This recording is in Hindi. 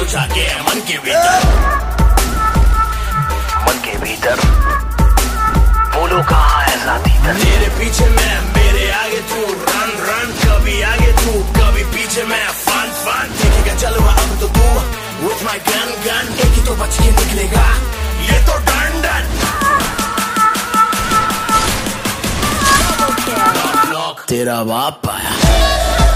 जाके मन के भीतर, मन के भीतर बोलो कहाँ है साथी। तेरे पीछे मैं, मेरे आगे तू, रन रन, कभी आगे तू कभी पीछे मैं, फन फन देखेगा चलवा अब तो तू, with my gun gun एक ही तो बच के निकलेगा, ये तो डन डन। तेरा बाप आया।